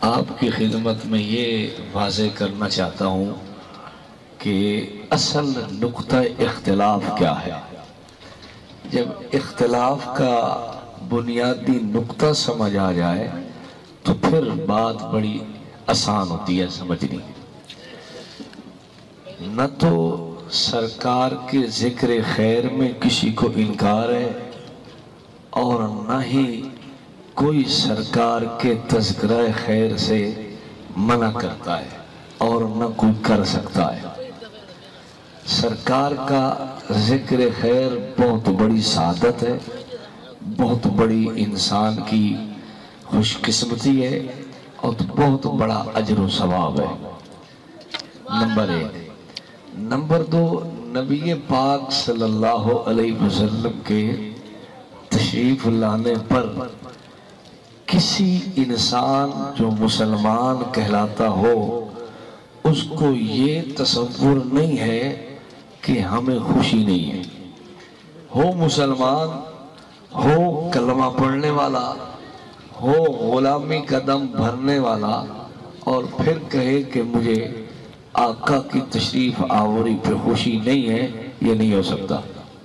آپ کی خدمت میں یہ واضح کرنا چاہتا ہوں کہ اصل نقطہ اختلاف کیا ہے۔ جب اختلاف کا بنیادی نقطہ سمجھ آ جائے تو پھر بات بڑی آسان ہوتی ہے سمجھنی۔ نہ تو سرکار کے ذکر خیر میں کسی کو انکار ہے اور نہ ہی کوئی سرکار کے تذکرہ خیر سے منع کرتا ہے اور نہ کوئی کر سکتا ہے۔ سرکار کا ذکر خیر بہت بڑی سعادت ہے، بہت بڑی انسان کی خوش قسمتی ہے اور بہت بڑا اجر و ثواب ہے۔ نمبر 1۔ نمبر 2، نبی پاک صلی اللہ علیہ وسلم کے تشریف لانے پر کسی انسان جو مسلمان کہلاتا ہو اس کو یہ تصور نہیں ہے کہ ہمیں خوشی نہیں ہے۔ ہو مسلمان، ہو کلمہ پڑھنے والا، ہو غلامی کا دم بھرنے والا، اور پھر کہے کہ مجھے آقا کی تشریف آوری پہ خوشی نہیں ہے، یہ نہیں ہو سکتا۔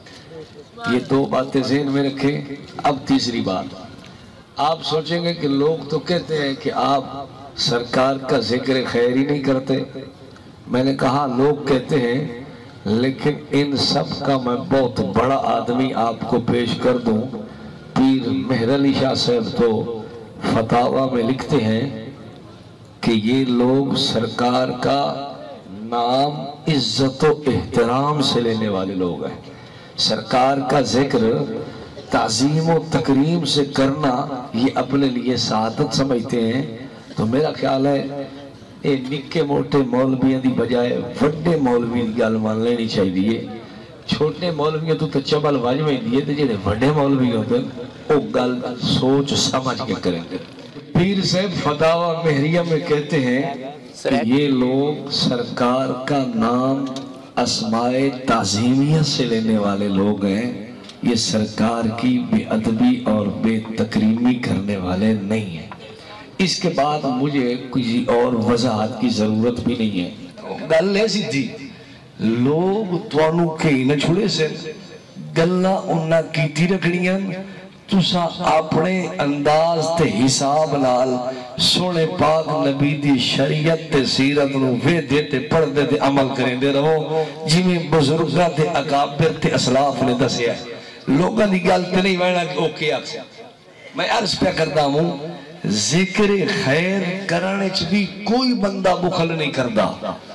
یہ دو باتیں ذہن میں رکھیں۔ اب تیسری بات، آپ سوچیں گے کہ لوگ تو کہتے ہیں کہ آپ سرکار کا ذکر خیر ہی نہیں کرتے۔ میں نے کہا لوگ کہتے ہیں، لیکن ان سب کا میں بہت بڑا آدمی آپ کو پیش کر دوں۔ پیر مہر علی شاہ صاحب تو فتاوی میں لکھتے ہیں کہ یہ لوگ سرکار کا نام عزت و احترام سے لینے والے لوگ ہیں۔ سرکار کا ذکر تعظیم و تکریم سے کرنا یہ اپنے لیے سعادت سمجھتے ہیں۔ تو میرا خیال ہے اے نکے موٹے مولویوں دی بجائے وڈے مولویوں دی گل مان لینی چاہیے۔ چھوٹے مولویوں تو چبل واجویں دیے تے جڑے وڈے مولوی ہوتے ہیں وہ گل سوچ سمجھ کے کریں گے۔ پیر صاحب فتاوی مہریہ میں کہتے ہیں کہ یہ لوگ سرکار کا نام اسماء تعظیمیہ سے لینے والے لوگ ہیں، یہ سرکار کی بے ادبی اور بے تکریمی کرنے والے نہیں ہیں۔ اس کے بعد مجھے کسی اور وضاحت کی ضرورت بھی نہیں ہے۔ گل ایسی تھی، لوگ توانو کہیں نہ چھوڑے سے گلنا انہا کیتی رکھنیاں، تسا اپنے انداز تے حساب نال سونے پاک نبی دی شریعت تے سیرت نو وے دیتے پڑھ دیتے عمل کریں دے رہو جی بزرگاں تے اکابر تے اسلاف نے دسیا ہے۔ لوگاں دی گلتے نہیں وینا کہ اوکے آکسیا۔ میں عرض پہ کرتا ہوں، ذکر خیر کرنے بھی کوئی بندہ بخل نہیں کرتا۔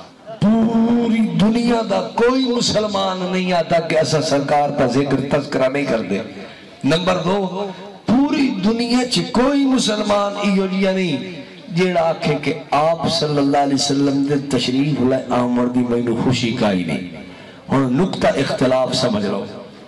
پوری دنیا دا کوئی مسلمان نہیں آتا کہ ایسا سرکار تا ذکر تذکرہ نہیں کر دے۔ نمبر 2، پوری دنیا چ کوئی مسلمان ایو جیا نہیں جیڑا آکھے کہ آپ صلی اللہ علیہ وسلم دے تشریف لائے آمد دی میں خوشی کا ہی نہیں۔ اور نقطہ اختلاف سمجھ لو،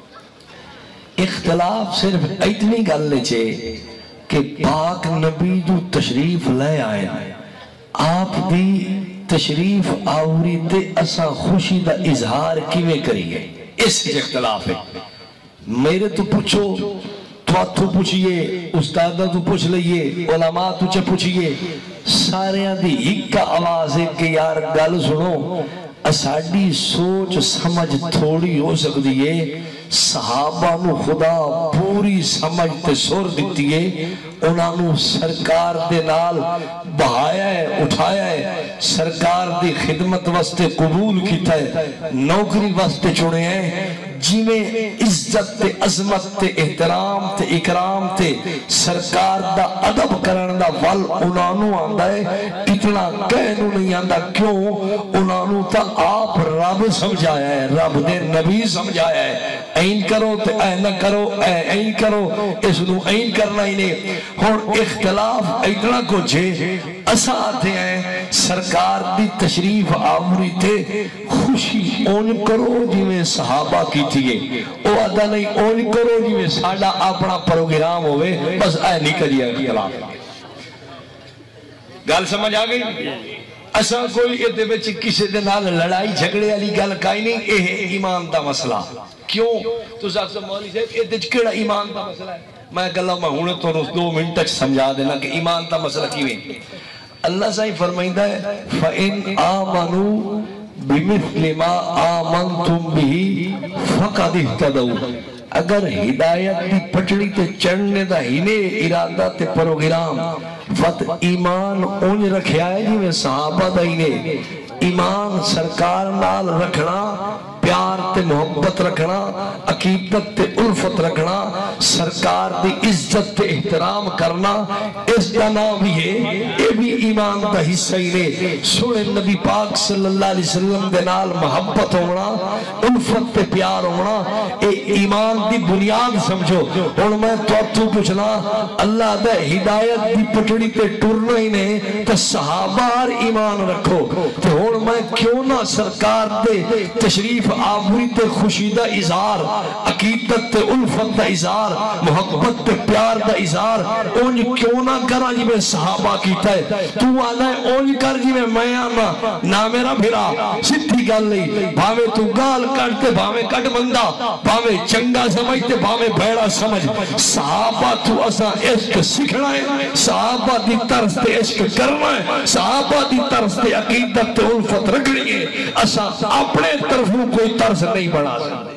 اختلاف صرف اتنی گل لے چھے کہ پاک نبی جو تشریف لے آئے آپ دی تشریف آوری تے اسا خوشی دا اظہار کیویں کریے، اس اختلاف ہے۔ میرے تو پوچھو، تو پوچھئے، استادہ تو پوچھ لئیے، علماء تو چے پوچھئے، ساریاں دی ایک کا آواز ہے کہ یار گل سنو، اساڑی سوچ سمجھ تھوڑی ہو سکتی ہے، صحابہ نو خدا پوری سمجھ تے سور دیتی ہے، انہاں نو سرکار دے نال بہایا ہے، اٹھایا ہے، سرکار دی خدمت واسطے قبول کیتا ہے، نوکری واسطے چنے ہیں، جی میں عزت تے عظمت تے احترام تے اکرام تے سرکار دا ادب کرن دا ول انہوں آندہ ہے، کتنا کہنوں نہیں آندہ، کیوں انہوں تا آپ رب سمجھایا ہے، رب دے نبی سمجھایا ہے، این کرو تے اے نہ کرو، این کرو اس نو این کرنا ہی نہیں۔ اور اختلاف اتنا کچھ ہے، اسا آتے ہیں سرکار دی تشریف آوری تے خوشی اون کرو جی میں صحابہ کی تھیے، او آدھا نہیں اون کرو جی میں ساڑھا اپنا پروگرام ہوئے، بس اے نکل جائے اختلاف۔ گل سمجھ آگئی؟ اسا کوئی ادھے بچ کسی دے نال لڑائی جھگڑے علی گل کائی نہیں، اے ایمان دا مسئلہ۔ کیوں؟ تو ساکھ سے مولی صاحب ادھے کیڑا ایمان دا مسئلہ ہے؟ میں گلہ میں ہونے تو 2 منٹ تک سمجھا دینا کہ ایمان دا مسئلہ کیویں۔ اللہ سے فرمائندہ ہے فَإِنْ آمَنُوا بِمِثْلِ مَا آمَنْتُمْ بِهِ فَقَدْ اهْتَدَوْا اگر ہدایت دی پٹڑی تے چڑھنے دا ہینے ارادہ تے پروگرام وقت ایمان اونج رکھیا ہے جی میں صحابہ دا ہینے ایمان سرکار نال رکھنا پیار تے محبت رکھنا عقیدت تے الفت رکھنا سرکار دی عزت تے احترام کرنا اس دا نام بھی ہے یہ بھی ایمان دا حصہ ہی نے سونے نبی پاک صلی اللہ علیہ وسلم دے نال محبت ہونا الفت تے پیار ہونا اے ایمان دی بنیاد سمجھو اور میں تو پوچھنا اللہ دا ہدایت دی پٹڑی تے ٹرنا ہی نے تو صحابہ ایمان رکھو تو اور میں کیوں نہ سرکار دے تشریف آوری تے خوشی دا اظہار عقیدت تے الفت دا اظہار محبت تے پیار دا اظہار اونج کیوں نہ کرا جی میں صحابہ کیتا ہے تو آنا ہے اونج کر جی میں آنا نہ میرا بھرا سدھی گل نہیں بھاوے تو گال کٹتے بھاوے کٹ بندہ بھاوے چنگا سمجھتے بھاوے بھیڑا سمجھ صحابہ تو اسا عشق سکھنا ہے صحابہ دی طرز تے عشق کرنا ہے صحابہ دی طرز تے عقیدت تے الفت رکھنی ہے اسا اپنے طرفوں کوئی طرز نہیں بڑھا سکتے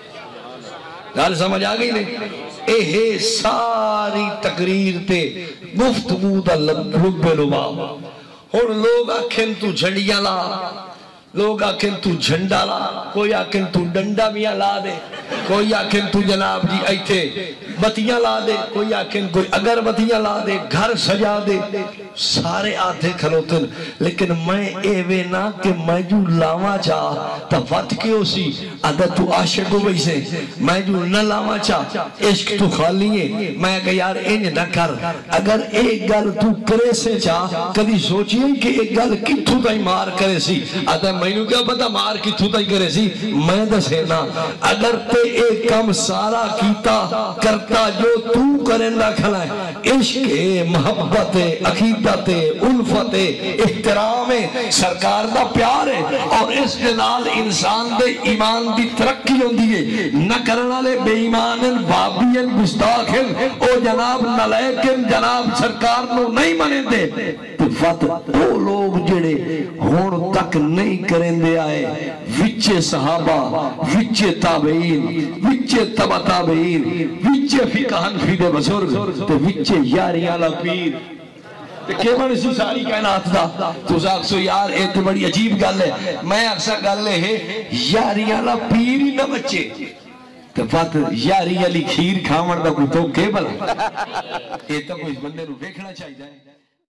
گال سمجھ آگئی نہیں اے ساری تقریر تے گفتگو دا لب لباب اور لوگ آکھیں تو جھنڈیاں لا لوگ آکھیں تو جھنڈا لا کوئی آکھیں تو ڈنڈا میاں لا دے کوئی آکھیں تو جناب جی ایتھے بتیاں لا دے کوئی آکھیں کوئی اگر بتیاں لا دے گھر سجا دے سارے آدھے کھلوتن لیکن میں ایوے نہ کہ میں جو لاواں چاہ تا وقت کیوں سی آدھا تو عاشق ہو بھئی سے میں جو نہ لاواں چاہ عشق تو خالی ہے میں کہ یار انج نہ کر اگر ایک گل تو کرے سے چاہ کدی سوچیے کہ ایک گل کتھو تائی مار کرے سی آدھا میں نے کیا پتا مار کتھو تائی کرے سی میں دسے نا اگر تے ایک کم سارا کیتا کرتا جو تو کرندہ کھلائے عشق محبت عقیدت الفت احترام سرکار دا پیار ہے اور اس کے نال انسان دے ایمان دی ترقی ہوندی ہے نہ کرنا لے بے ایمانن بابین گستاخن او جناب نلیکن جناب سرکار نو نہیں منے دے تو فت وہ لوگ جڑے ہون تک نہیں کریں دے آئے وچے صحابہ وچے تابعین وچے تبع تابعین وچے فقہ حنفی دے بزرگ تو وچے یاریاں لپیر کیون اسی ساری کائنات دا تو ساکسو یار ایک بڑی عجیب گل ہے میں اکثر گل ہے یاریاں لپیر ہی نہ بچے تو بات یاری علی کھیر کھامن دا کوئی تو کیبل یہ تو کوئی بندے نو دیکھنا چاہیے